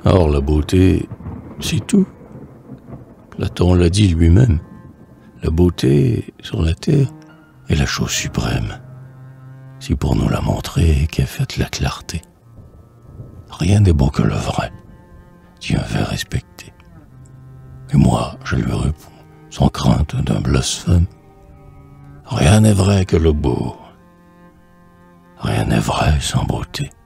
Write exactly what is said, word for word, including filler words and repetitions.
Or la beauté, c'est tout. Platon l'a dit lui-même. La beauté sur la terre est la chose suprême. C'est pour nous la montrer qu'est faite la clarté. Rien n'est beau que le vrai. Dieu veut respecter. Et moi, je lui réponds, sans crainte d'un blasphème, rien n'est vrai que le beau. Rien n'est vrai sans beauté.